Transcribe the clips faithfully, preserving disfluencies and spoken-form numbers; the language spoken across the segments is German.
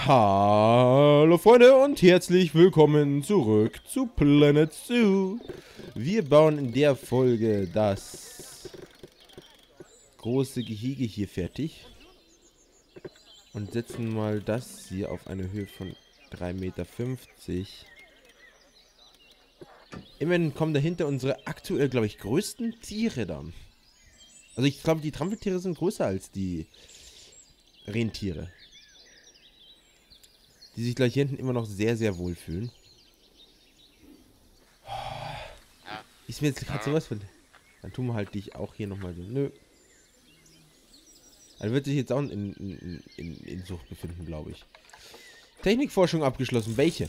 Hallo Freunde und herzlich willkommen zurück zu Planet Zoo. Wir bauen in der Folge das große Gehege hier fertig und setzen mal das hier auf eine Höhe von drei Meter fünfzig. Immerhin kommen dahinter unsere aktuell, glaube ich, größten Tiere dann. Also ich glaube, die Trampeltiere sind größer als die Rentiere. Die sich gleich hier hinten immer noch sehr, sehr wohl fühlen. Ist mir jetzt gerade sowas von... Dann tun wir halt dich auch hier nochmal so. Nö. Dann wird sich jetzt auch in, in, in, in Sucht befinden, glaube ich. Technikforschung abgeschlossen. Welche?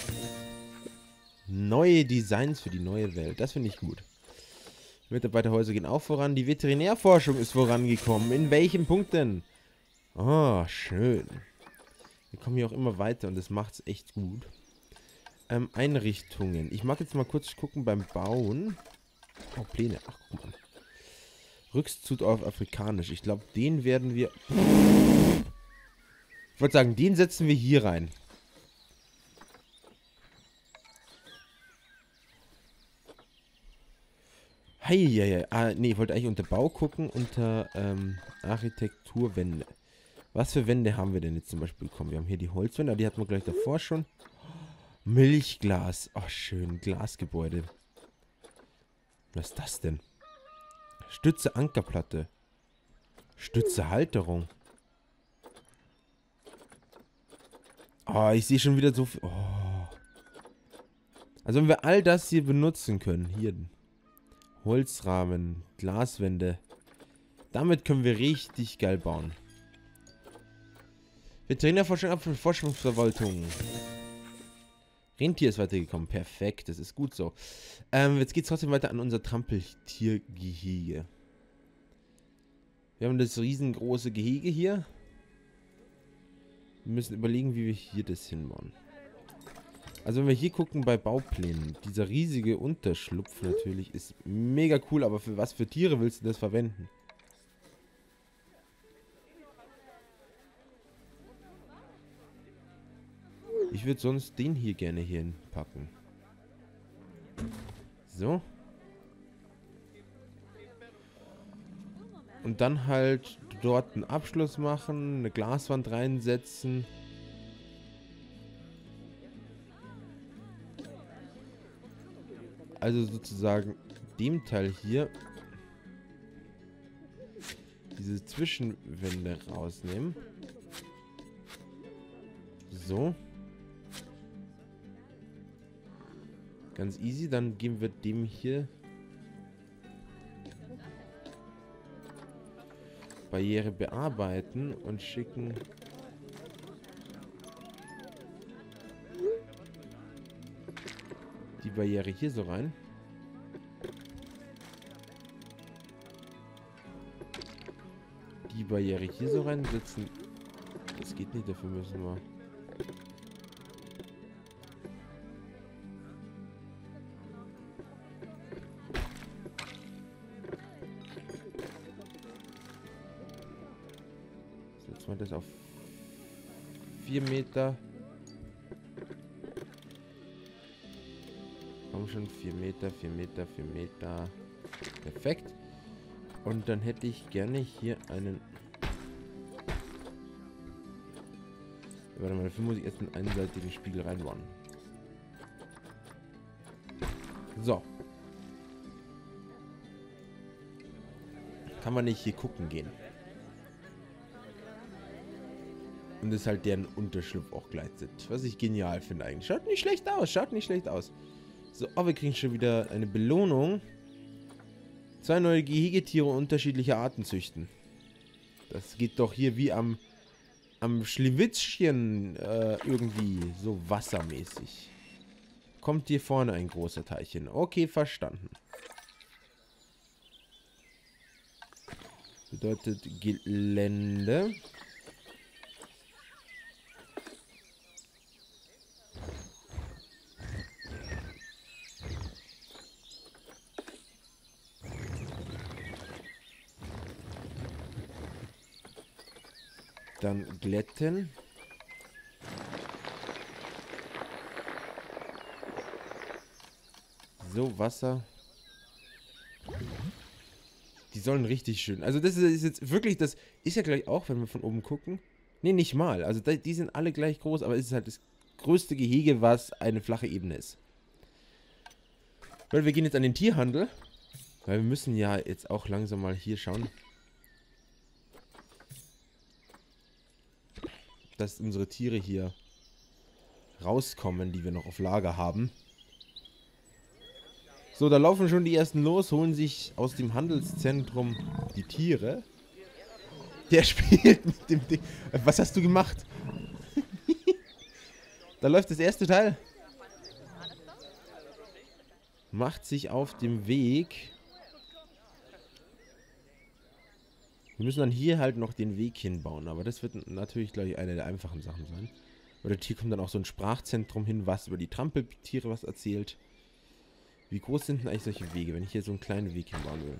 Neue Designs für die neue Welt. Das finde ich gut. Mitarbeiterhäuser gehen auch voran. Die Veterinärforschung ist vorangekommen. In welchem Punkt denn? Oh, schön. Wir kommen hier auch immer weiter und das macht es echt gut. Ähm, Einrichtungen. Ich mag jetzt mal kurz gucken beim Bauen. Oh, Pläne. Ach, guck mal. Rückzug auf Afrikanisch. Ich glaube, den werden wir... Ich wollte sagen, den setzen wir hier rein. Heieiei. Ah, nee, ich wollte eigentlich unter Bau gucken. Unter ähm, Architekturwände. Was für Wände haben wir denn jetzt zum Beispiel bekommen? Wir haben hier die Holzwände, die hatten wir gleich davor schon. Milchglas. Ach, schön. Glasgebäude. Was ist das denn? Stütze Ankerplatte. Stütze Halterung. Oh, ich sehe schon wieder so viel. Oh. Also wenn wir all das hier benutzen können. Hier. Holzrahmen. Glaswände. Damit können wir richtig geil bauen. Veterinärforschung, Abforschungsverwaltung. Rentier ist weitergekommen. Perfekt, das ist gut so. Ähm, jetzt geht es trotzdem weiter an unser Trampeltiergehege. Wir haben das riesengroße Gehege hier. Wir müssen überlegen, wie wir hier das hinbauen. Also wenn wir hier gucken bei Bauplänen, dieser riesige Unterschlupf natürlich ist mega cool, aber für was für Tiere willst du das verwenden? Ich würde sonst den hier gerne hier hinpacken. So. Und dann halt dort einen Abschluss machen, eine Glaswand reinsetzen. Also sozusagen dem Teil hier diese Zwischenwände rausnehmen. So. Ganz easy, dann geben wir dem hier Barriere bearbeiten und schicken die Barriere hier so rein. Die Barriere hier so reinsetzen. Das geht nicht, dafür müssen wir... Setzen wir das auf vier Meter. Komm schon, vier Meter, vier Meter, vier Meter. Perfekt. Und dann hätte ich gerne hier einen... Warte mal, dafür muss ich erst einen einseitigen Spiegel reinbauen. So. Kann man nicht hier gucken gehen. Und das ist halt deren Unterschlupf auch gleichzeitig. Was ich genial finde eigentlich. Schaut nicht schlecht aus. Schaut nicht schlecht aus. So, oh, wir kriegen schon wieder eine Belohnung. Zwei neue Gehegetiere unterschiedlicher Arten züchten. Das geht doch hier wie am, am Schlewitzchen äh, irgendwie so wassermäßig. Kommt hier vorne ein großer Teilchen. Okay, verstanden. Bedeutet Gelände. Dann glätten. So, Wasser. Die sollen richtig schön. Also das ist jetzt wirklich, das ist ja gleich auch, wenn wir von oben gucken. Ne, nicht mal. Also die sind alle gleich groß, aber es ist halt das größte Gehege, was eine flache Ebene ist. Weil wir gehen jetzt an den Tierhandel. Weil wir müssen ja jetzt auch langsam mal hier schauen, dass unsere Tiere hier rauskommen, die wir noch auf Lager haben. So, da laufen schon die ersten los, holen sich aus dem Handelszentrum die Tiere. Der spielt mit dem Ding. Was hast du gemacht? Da läuft das erste Teil. Macht sich auf dem Weg. Wir müssen dann hier halt noch den Weg hinbauen. Aber das wird natürlich, glaube ich, eine der einfachen Sachen sein. Oder hier kommt dann auch so ein Sprachzentrum hin, was über die Trampeltiere was erzählt. Wie groß sind denn eigentlich solche Wege, wenn ich hier so einen kleinen Weg hinbauen will?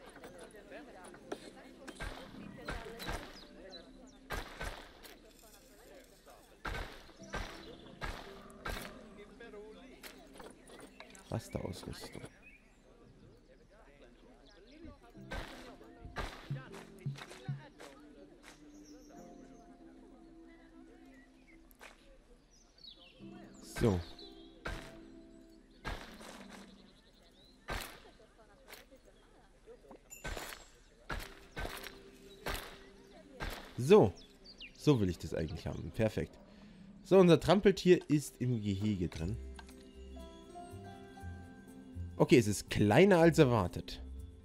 Rasterausrüstung. So. So. So will ich das eigentlich haben. Perfekt. So, unser Trampeltier ist im Gehege drin. Okay, es ist kleiner als erwartet.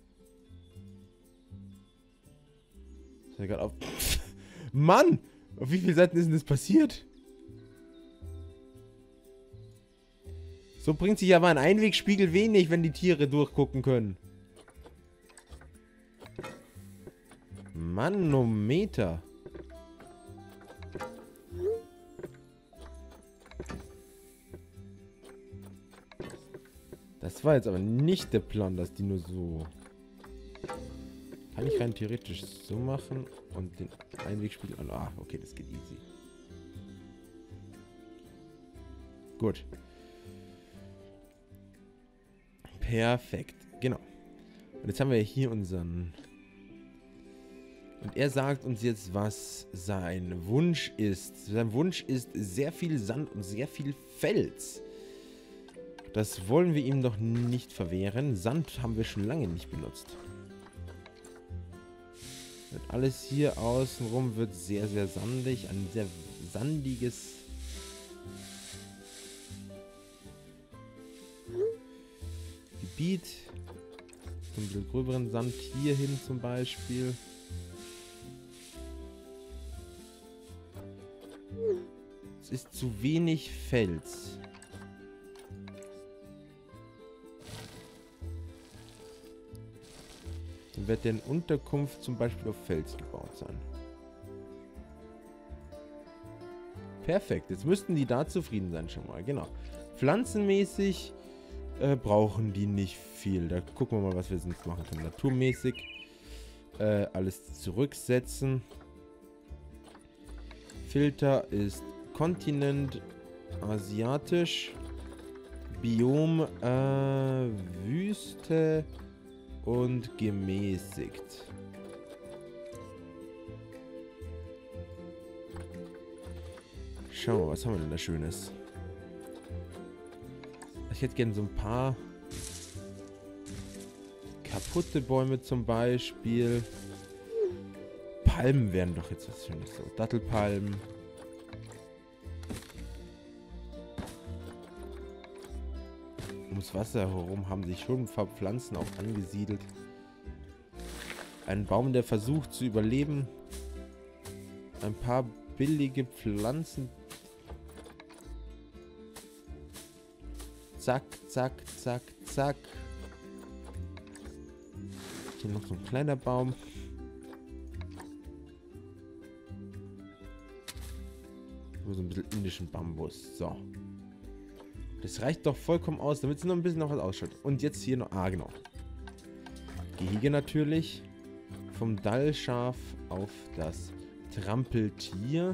Ich gerade auf. Mann! Auf wie vielen Seiten ist denn das passiert? So bringt sich aber ein Einwegspiegel wenig, wenn die Tiere durchgucken können. Manometer. Das war jetzt aber nicht der Plan, dass die nur so... Kann ich rein theoretisch so machen und den Einwegspiegel... Ah, okay, das geht easy. Gut. Perfekt, genau. Und jetzt haben wir hier unseren... Und er sagt uns jetzt, was sein Wunsch ist. Sein Wunsch ist sehr viel Sand und sehr viel Fels. Das wollen wir ihm doch nicht verwehren. Sand haben wir schon lange nicht benutzt. Und alles hier außenrum wird sehr, sehr sandig. Ein sehr sandiges... Gebiet. So ein bisschen gröberen Sand hier hin zum Beispiel. Es ist zu wenig Fels. Dann wird deren Unterkunft zum Beispiel auf Fels gebaut sein. Perfekt. Jetzt müssten die da zufrieden sein schon mal. Genau. Pflanzenmäßig äh, brauchen die nicht viel. Da gucken wir mal, was wir sonst machen können. Naturmäßig äh, alles zurücksetzen. Filter ist Kontinent asiatisch. Biom äh, Wüste und gemäßigt. Schauen wir mal, was haben wir denn da Schönes? Ich hätte gerne so ein paar kaputte Bäume zum Beispiel. Palmen wären doch jetzt was Schönes. So, Dattelpalmen. Ums Wasser herum haben sich schon ein paar Pflanzen auch angesiedelt. Ein Baum, der versucht zu überleben. Ein paar billige Pflanzen. Zack, zack, zack, zack. Hier noch so ein kleiner Baum. Nur so ein bisschen indischen Bambus. So. Das reicht doch vollkommen aus, damit es noch ein bisschen noch was ausschaut. Und jetzt hier noch... Ah, genau. Gehege natürlich. Vom Dallschaf auf das Trampeltier.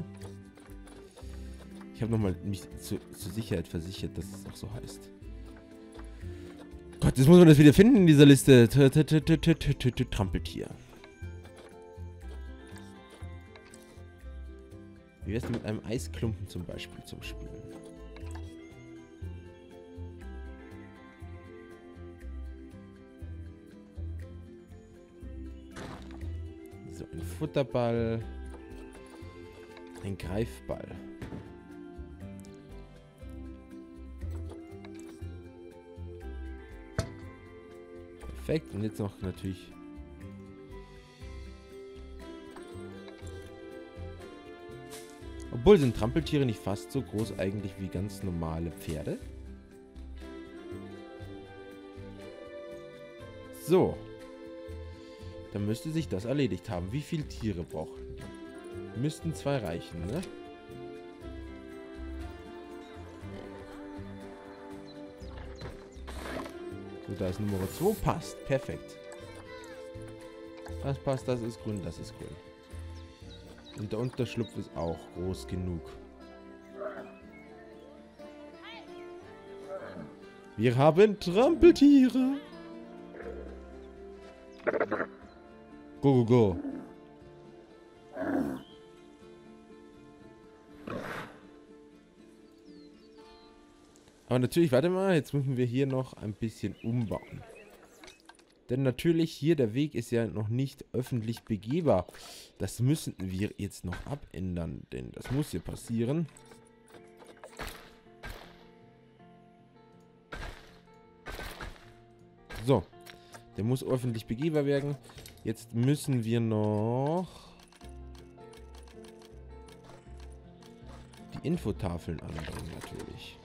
Ich habe nochmal mich zu, zur Sicherheit versichert, dass es auch so heißt. Gott, jetzt muss man das wieder finden in dieser Liste. Trampeltier. Wie wär's denn mit einem Eisklumpen zum Beispiel zum Spielen? So, ein Futterball. Ein Greifball. Perfekt. Und jetzt noch natürlich... Obwohl sind Trampeltiere nicht fast so groß eigentlich wie ganz normale Pferde. So. Dann müsste sich das erledigt haben. Wie viele Tiere brauchen die? Müssten zwei reichen, ne? So, da ist Nummer zwei. Passt. Perfekt. Das passt, das ist grün, das ist grün. Und der Unterschlupf ist auch groß genug. Wir haben Trampeltiere. Go, go, go. Aber natürlich, warte mal, jetzt müssen wir hier noch ein bisschen umbauen. Denn natürlich hier, der Weg ist ja noch nicht öffentlich begehbar. Das müssen wir jetzt noch abändern, denn das muss hier passieren. So, der muss öffentlich begehbar werden. Jetzt müssen wir noch die Infotafeln anbringen, natürlich.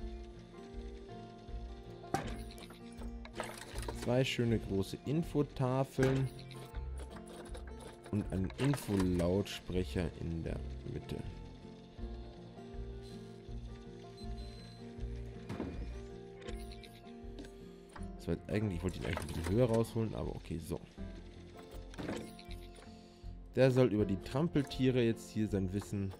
Zwei schöne große Infotafeln und einen Infolautsprecher in der Mitte. Das war eigentlich, ich wollte ihn eigentlich ein bisschen höher rausholen, aber okay, so. Der soll über die Trampeltiere jetzt hier sein Wissen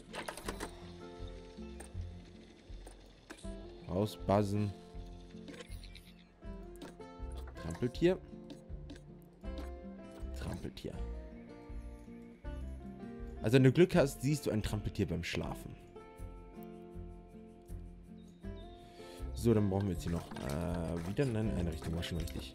rausbuzzen. Trampeltier. Trampeltier. Also wenn du Glück hast, siehst du ein Trampeltier beim Schlafen. So, dann brauchen wir jetzt hier noch äh, wieder in eine Richtung. War schon richtig.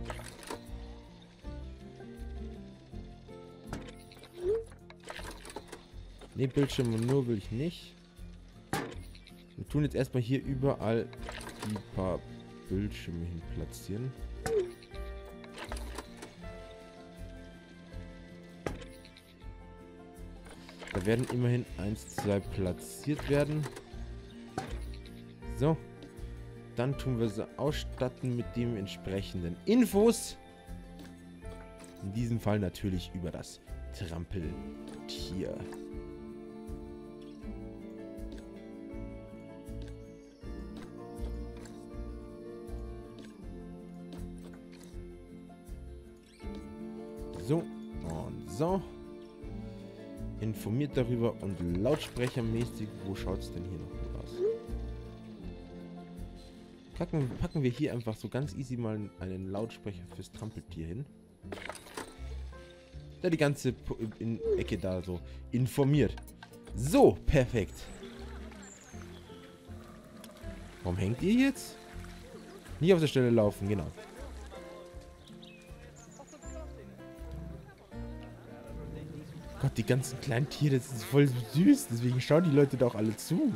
Ne, Bildschirme nur will ich nicht. Wir tun jetzt erstmal hier überall die paar Bildschirme hin platzieren. Da werden immerhin eins, zwei platziert werden. So. Dann tun wir sie ausstatten mit dem entsprechenden Infos. In diesem Fall natürlich über das Trampeltier. So und so. Informiert darüber und lautsprechermäßig. Wo schaut es denn hier noch aus? Packen, packen wir hier einfach so ganz easy mal einen Lautsprecher fürs Trampeltier hin. Der die ganze in Ecke da so informiert. So, perfekt. Warum hängt ihr jetzt? Nie auf der Stelle laufen, genau. Gott, die ganzen kleinen Tiere, das ist voll süß. Deswegen schauen die Leute da auch alle zu.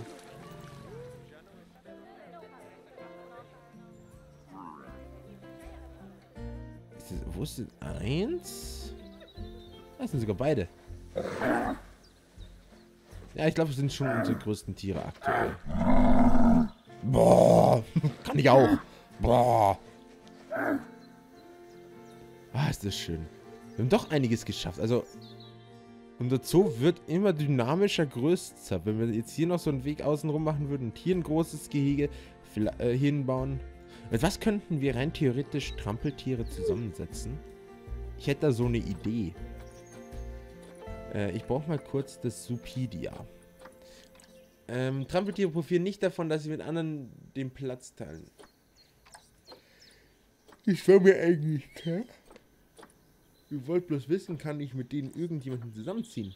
Ist das, wo ist denn eins? Das sind sogar beide. Ja, ich glaube, das sind schon unsere größten Tiere aktuell. Boah, kann ich auch. Boah. Ah, ist das schön. Wir haben doch einiges geschafft. Also, unser Zoo wird immer dynamischer, größer. Wenn wir jetzt hier noch so einen Weg außenrum machen würden und hier ein großes Gehege äh, hinbauen. Mit was könnten wir rein theoretisch Trampeltiere zusammensetzen? Ich hätte da so eine Idee. Äh, ich brauche mal kurz das Supedia. Ähm, Trampeltiere profitieren nicht davon, dass sie mit anderen den Platz teilen. Ich war mir eigentlich klar. Ich wollte bloß wissen, kann ich mit denen irgendjemanden zusammenziehen?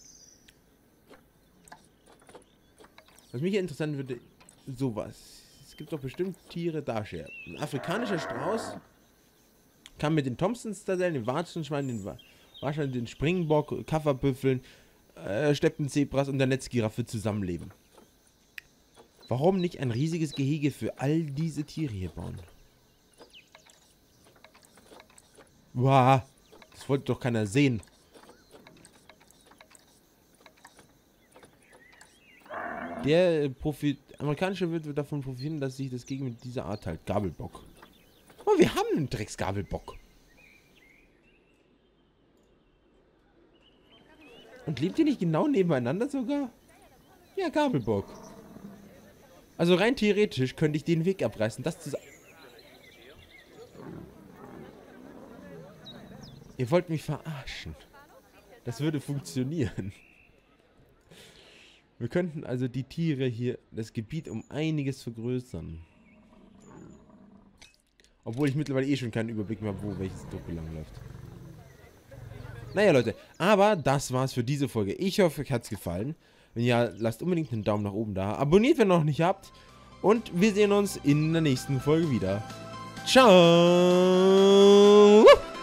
Was mich hier interessant würde, sowas. Es gibt doch bestimmt Tiere, Darsteller. Ein afrikanischer Strauß kann mit den Thompson-Stazellen, den Warzenschweinen, den Waschern, den Springbock, Kafferbüffeln, äh, Steppenzebras und der Netzgiraffe zusammenleben. Warum nicht ein riesiges Gehege für all diese Tiere hier bauen? Wow, das wollte doch keiner sehen. Der äh, Profit, amerikanische Wirt wird davon profitieren, dass sich das Gegen mit dieser Art teilt. Gabelbock. Oh, wir haben einen Drecksgabelbock. Und lebt ihr nicht genau nebeneinander sogar? Ja, Gabelbock. Also rein theoretisch könnte ich den Weg abreißen. Das zusammen. Ihr wollt mich verarschen. Das würde funktionieren. Wir könnten also die Tiere hier, das Gebiet um einiges vergrößern. Obwohl ich mittlerweile eh schon keinen Überblick mehr habe, wo welches Druck lang läuft. Naja, Leute, aber das war's für diese Folge. Ich hoffe, euch hat's gefallen. Wenn ja, lasst unbedingt einen Daumen nach oben da. Abonniert, wenn ihr noch nicht habt. Und wir sehen uns in der nächsten Folge wieder. Ciao!